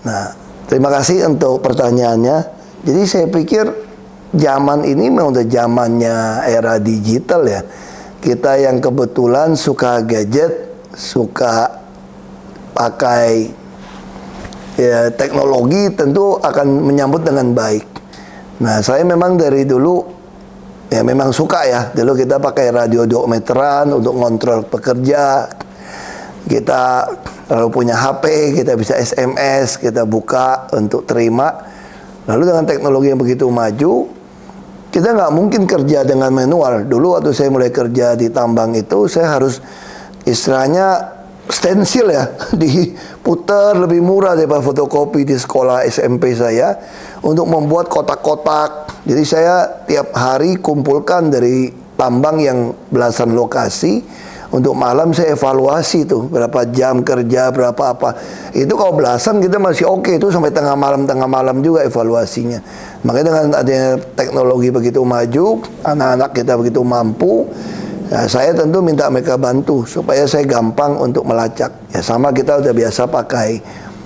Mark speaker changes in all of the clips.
Speaker 1: Nah, terima kasih untuk pertanyaannya. Jadi saya pikir zaman ini memang udah zamannya era digital ya. Kita yang kebetulan suka gadget, suka pakai ya, teknologi tentu akan menyambut dengan baik. Nah, saya memang dari dulu ya memang suka ya. Dulu kita pakai radio 2 meteran untuk ngontrol pekerja. Kita lalu punya HP, kita bisa SMS, kita buka untuk terima. Lalu dengan teknologi yang begitu maju, kita nggak mungkin kerja dengan manual. Dulu waktu saya mulai kerja di tambang itu, saya harus istilahnya stensil ya, diputar lebih murah daripada fotokopi di sekolah SMP saya untuk membuat kotak-kotak. Jadi saya tiap hari kumpulkan dari tambang yang belasan lokasi. Untuk malam saya evaluasi tuh berapa jam kerja, berapa apa. Itu kalau belasan kita masih oke, itu sampai tengah malam juga evaluasinya. Makanya dengan adanya teknologi begitu maju, anak-anak kita begitu mampu, ya saya tentu minta mereka bantu supaya saya gampang untuk melacak. Ya sama kita udah biasa pakai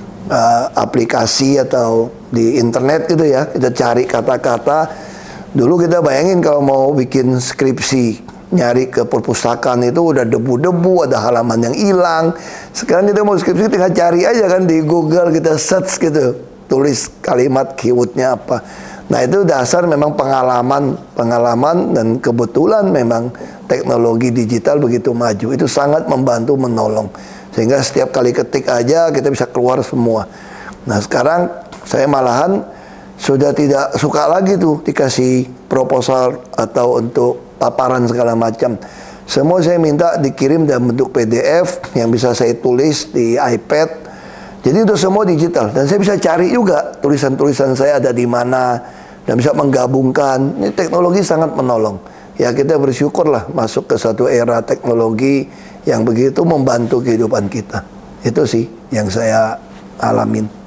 Speaker 1: aplikasi atau di internet gitu ya, kita cari kata-kata. Dulu kita bayangin kalau mau bikin skripsi, nyari ke perpustakaan itu udah debu-debu, ada halaman yang hilang. Sekarang kita mau skripsi tinggal cari aja kan di Google, kita search gitu, tulis kalimat keywordnya apa. Nah itu dasar memang pengalaman dan kebetulan memang teknologi digital begitu maju. Itu sangat membantu menolong. Sehingga setiap kali ketik aja kita bisa keluar semua. Nah sekarang saya malahan sudah tidak suka lagi tuh dikasih proposal atau untuk paparan segala macam. Semua saya minta dikirim dalam bentuk PDF yang bisa saya tulis di iPad. Jadi itu semua digital dan saya bisa cari juga tulisan-tulisan saya ada di mana dan bisa menggabungkan. Ini teknologi sangat menolong. Ya kita bersyukurlah masuk ke satu era teknologi yang begitu membantu kehidupan kita. Itu sih yang saya alamin.